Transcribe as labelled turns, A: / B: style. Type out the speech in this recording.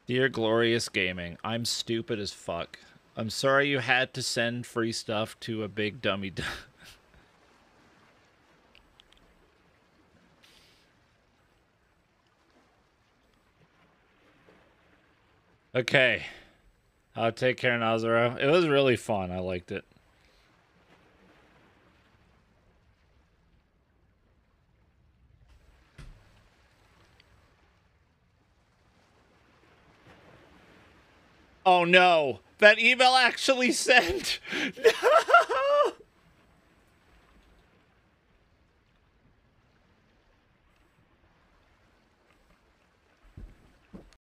A: Dear Glorious Gaming, I'm stupid as fuck. I'm sorry you had to send free stuff to a big dummy. Okay. I'll take care, Nazaro. It was really fun. I liked it. Oh no! That email actually sent! No!